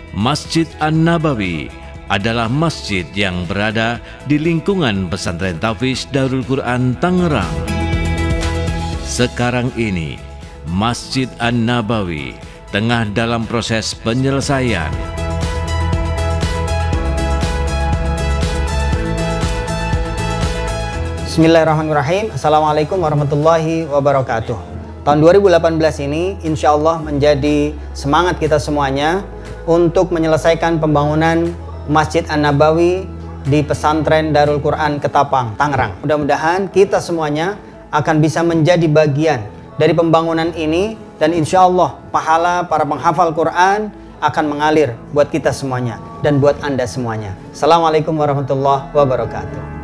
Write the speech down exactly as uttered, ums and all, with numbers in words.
Masjid An-Nabawi adalah masjid yang berada di lingkungan Pesantren Tahfiz Darul Quran Tangerang. Sekarang ini, Masjid An-Nabawi tengah dalam proses penyelesaian. Bismillahirrahmanirrahim. Assalamualaikum warahmatullahi wabarakatuh. Tahun dua ribu delapan belas ini insya Allah menjadi semangat kita semuanya untuk menyelesaikan pembangunan Masjid An-Nabawi di Pesantren Darul Quran Ketapang, Tangerang. Mudah-mudahan kita semuanya akan bisa menjadi bagian dari pembangunan ini, dan insya Allah pahala para penghafal Quran akan mengalir buat kita semuanya dan buat Anda semuanya. Assalamualaikum warahmatullahi wabarakatuh.